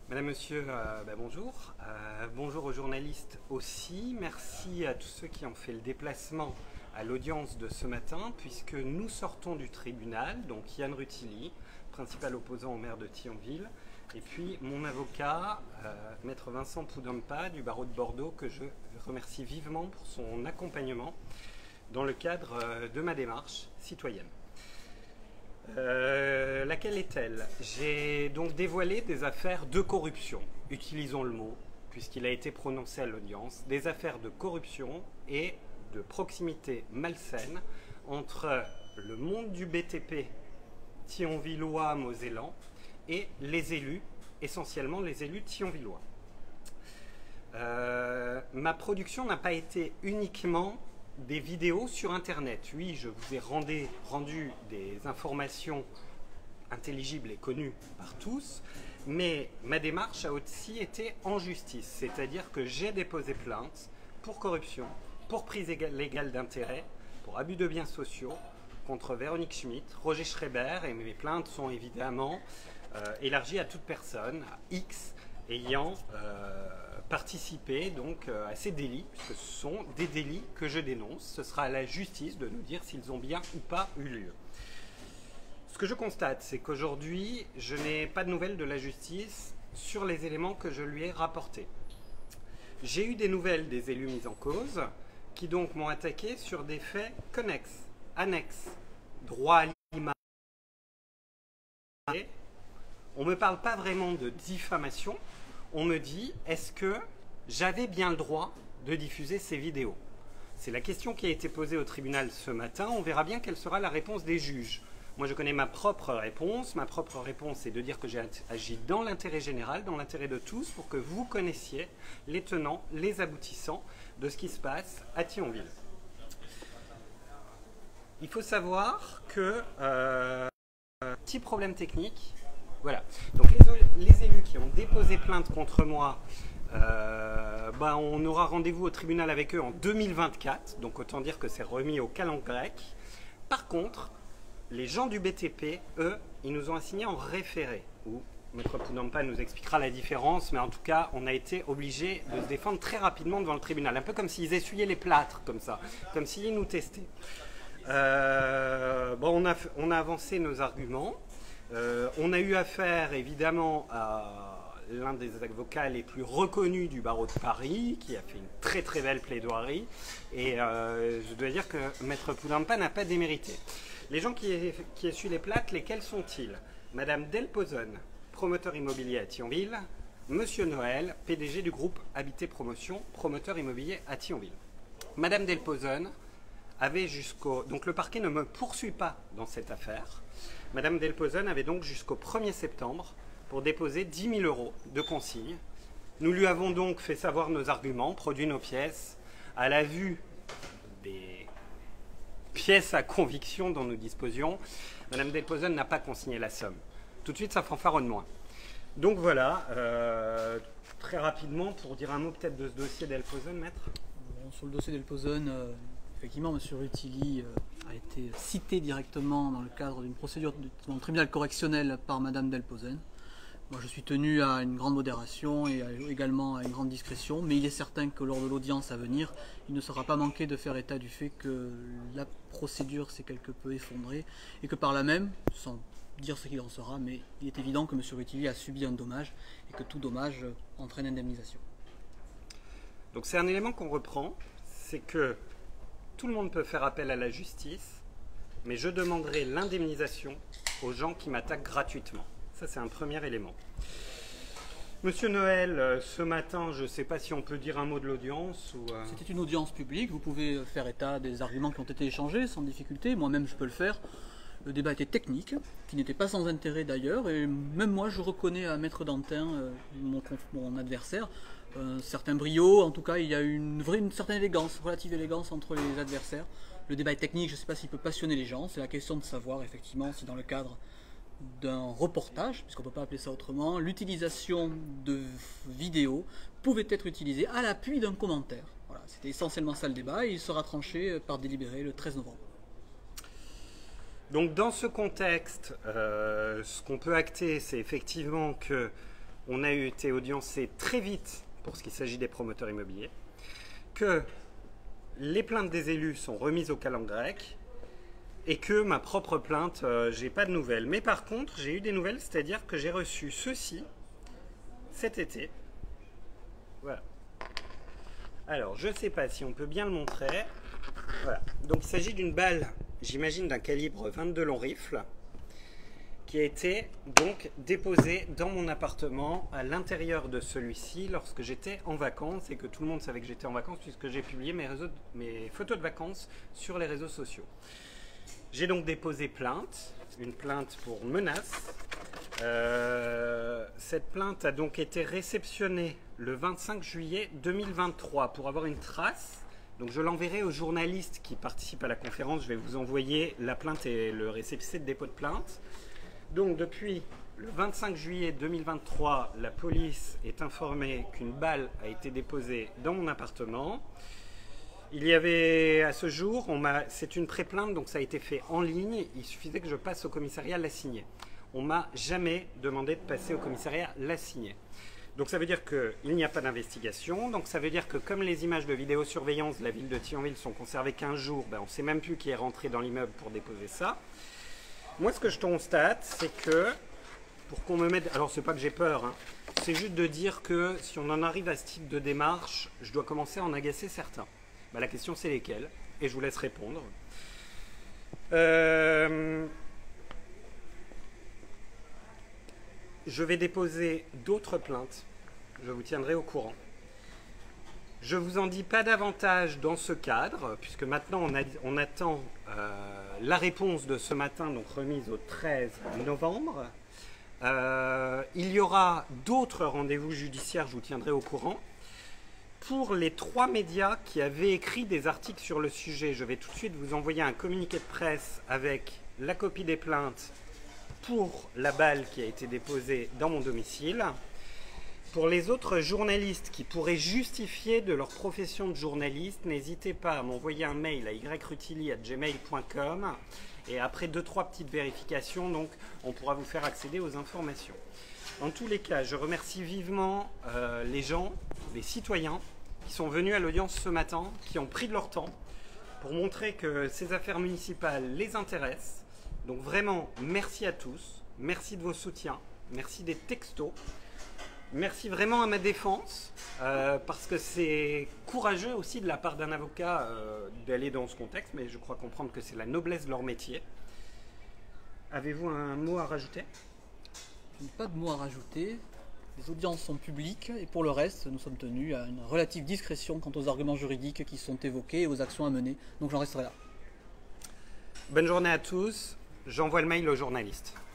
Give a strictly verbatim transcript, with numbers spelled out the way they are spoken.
Madame, Monsieur, euh, bah, bonjour. Euh, bonjour aux journalistes aussi. Merci à tous ceux qui ont fait le déplacement à l'audience de ce matin, puisque nous sortons du tribunal, donc Yann Rutilli, principal opposant au maire de Thionville, et puis mon avocat, euh, maître Vincent Poudampa, du barreau de Bordeaux, que je remercie vivement pour son accompagnement dans le cadre euh, de ma démarche citoyenne. Euh, laquelle est-elle? J'ai donc dévoilé des affaires de corruption, utilisons le mot, puisqu'il a été prononcé à l'audience, des affaires de corruption et de proximité malsaine entre le monde du B T P thionvillois mosellan et les élus, essentiellement les élus thionvillois. Euh, ma production n'a pas été uniquement des vidéos sur Internet. Oui, je vous ai rendu, rendu des informations intelligibles et connues par tous, mais ma démarche a aussi été en justice, c'est-à-dire que j'ai déposé plainte pour corruption, pour prise légale d'intérêt, pour abus de biens sociaux, contre Véronique Schmitt, Roger Schreiber, et mes plaintes sont évidemment euh, élargies à toute personne, à X, ayant euh, participé donc euh, à ces délits, puisque ce sont des délits que je dénonce. Ce sera à la justice de nous dire s'ils ont bien ou pas eu lieu. Ce que je constate, c'est qu'aujourd'hui, je n'ai pas de nouvelles de la justice sur les éléments que je lui ai rapportés. J'ai eu des nouvelles des élus mis en cause, qui donc m'ont attaqué sur des faits connexes, annexes, droit à l'image. On ne me parle pas vraiment de diffamation. On me dit, est-ce que j'avais bien le droit de diffuser ces vidéos? C'est la question qui a été posée au tribunal ce matin. On verra bien quelle sera la réponse des juges. Moi, je connais ma propre réponse. Ma propre réponse, c'est de dire que j'ai agi dans l'intérêt général, dans l'intérêt de tous, pour que vous connaissiez les tenants, les aboutissants de ce qui se passe à Thionville. Il faut savoir que... Euh, petit problème technique. Voilà. Donc les, les élus qui ont déposé plainte contre moi, euh, bah, on aura rendez-vous au tribunal avec eux en deux mille vingt-quatre, donc autant dire que c'est remis au calendrier grec. Par contre, les gens du B T P, eux, ils nous ont assigné en référé, où maître Poudampa nous expliquera la différence, mais en tout cas, on a été obligé de se défendre très rapidement devant le tribunal, un peu comme s'ils essuyaient les plâtres, comme ça, comme s'ils nous testaient. Euh, bon, on a, on a avancé nos arguments. Euh, on a eu affaire évidemment à l'un des avocats les plus reconnus du barreau de Paris, qui a fait une très très belle plaidoirie, et euh, je dois dire que maître Poudampa n'a pas démérité. Les gens qui, qui essuient les plates, lesquels sont-ils? Madame Delpozone, promoteur immobilier à Thionville, Monsieur Noël, P D G du groupe Habité Promotion, promoteur immobilier à Thionville. Madame Delpozone avait jusqu'au... Donc le parquet ne me poursuit pas dans cette affaire. Madame Delpozone avait donc jusqu'au premier septembre pour déposer dix mille euros de consigne. Nous lui avons donc fait savoir nos arguments, produit nos pièces, à la vue des pièces à conviction dont nous disposions. Madame Delpozone n'a pas consigné la somme. Tout de suite, ça fanfaronne moins. Donc voilà, euh, très rapidement, pour dire un mot peut-être de ce dossier Delpozone, maître. Bon, sur le dossier Delpozone, euh, effectivement, M. Rutilli euh, a été cité directement dans le cadre d'une procédure dans le tribunal correctionnel par Mme Delpozone. Moi, je suis tenu à une grande modération et à, également à une grande discrétion, mais il est certain que lors de l'audience à venir, il ne sera pas manqué de faire état du fait que la procédure s'est quelque peu effondrée et que par là même, sans dire ce qu'il en sera, mais il est évident que M. Rutilli a subi un dommage et que tout dommage entraîne indemnisation. Donc c'est un élément qu'on reprend, c'est que tout le monde peut faire appel à la justice, mais je demanderai l'indemnisation aux gens qui m'attaquent gratuitement. Ça, c'est un premier élément. Monsieur Noël, ce matin, je ne sais pas si on peut dire un mot de l'audience ou... Euh... C'était une audience publique, vous pouvez faire état des arguments qui ont été échangés sans difficulté, moi-même je peux le faire. Le débat était technique, qui n'était pas sans intérêt d'ailleurs, et même moi je reconnais à Maître Dantin, euh, mon, mon adversaire, un certain brio, en tout cas il y a une, vraie, une certaine élégance, relative élégance entre les adversaires. Le débat est technique, je ne sais pas s'il peut passionner les gens, c'est la question de savoir effectivement si dans le cadre d'un reportage, puisqu'on ne peut pas appeler ça autrement, l'utilisation de vidéos pouvait être utilisée à l'appui d'un commentaire. Voilà, c'était essentiellement ça le débat, et il sera tranché par délibéré le treize novembre. Donc dans ce contexte, euh, ce qu'on peut acter, c'est effectivement que on a été audiencé très vite pour ce qui s'agit des promoteurs immobiliers, que les plaintes des élus sont remises au calendrier grec et que ma propre plainte, euh, j'ai pas de nouvelles. Mais par contre, j'ai eu des nouvelles, c'est-à-dire que j'ai reçu ceci cet été. Voilà. Alors, je ne sais pas si on peut bien le montrer. Voilà. Donc, il s'agit d'une balle, j'imagine d'un calibre vingt-deux long rifle, qui a été donc déposée dans mon appartement à l'intérieur de celui-ci lorsque j'étais en vacances et que tout le monde savait que j'étais en vacances puisque j'ai publié mes, réseaux, mes photos de vacances sur les réseaux sociaux. J'ai donc déposé plainte, une plainte pour menace. Euh, cette plainte a donc été réceptionnée le vingt-cinq juillet deux mille vingt-trois pour avoir une trace. Donc je l'enverrai aux journalistes qui participent à la conférence. Je vais vous envoyer la plainte et le récépissé de dépôt de plainte. Donc depuis le vingt-cinq juillet deux mille vingt-trois, la police est informée qu'une balle a été déposée dans mon appartement. Il y avait à ce jour, c'est une pré-plainte, donc ça a été fait en ligne. Il suffisait que je passe au commissariat la signer. On m'a jamais demandé de passer au commissariat la signer. Donc ça veut dire qu'il n'y a pas d'investigation. Donc ça veut dire que comme les images de vidéosurveillance de la ville de Thionville sont conservées quinze jours, ben on ne sait même plus qui est rentré dans l'immeuble pour déposer ça. Moi, ce que je constate, c'est que, pour qu'on me mette... Alors, c'est pas que j'ai peur, hein, c'est juste de dire que si on en arrive à ce type de démarche, je dois commencer à en agacer certains. Bah, la question, c'est lesquels, et je vous laisse répondre. Euh... Je vais déposer d'autres plaintes. Je vous tiendrai au courant. Je ne vous en dis pas davantage dans ce cadre, puisque maintenant on, a, on attend euh, la réponse de ce matin, donc remise au treize novembre. Euh, il y aura d'autres rendez-vous judiciaires, je vous tiendrai au courant. Pour les trois médias qui avaient écrit des articles sur le sujet, je vais tout de suite vous envoyer un communiqué de presse avec la copie des plaintes pour la balle qui a été déposée dans mon domicile. Pour les autres journalistes qui pourraient justifier de leur profession de journaliste, n'hésitez pas à m'envoyer un mail à y rutili arobase gmail point com et après deux trois petites vérifications, donc on pourra vous faire accéder aux informations. En tous les cas, je remercie vivement euh, les gens, les citoyens qui sont venus à l'audience ce matin, qui ont pris de leur temps pour montrer que ces affaires municipales les intéressent. Donc vraiment, merci à tous, merci de vos soutiens, merci des textos. Merci vraiment à ma défense, euh, parce que c'est courageux aussi de la part d'un avocat euh, d'aller dans ce contexte, mais je crois comprendre que c'est la noblesse de leur métier. Avez-vous un mot à rajouter? Je n'ai pas de mot à rajouter. Les audiences sont publiques et pour le reste, nous sommes tenus à une relative discrétion quant aux arguments juridiques qui sont évoqués et aux actions à mener. Donc j'en resterai là. Bonne journée à tous. J'envoie le mail aux journalistes.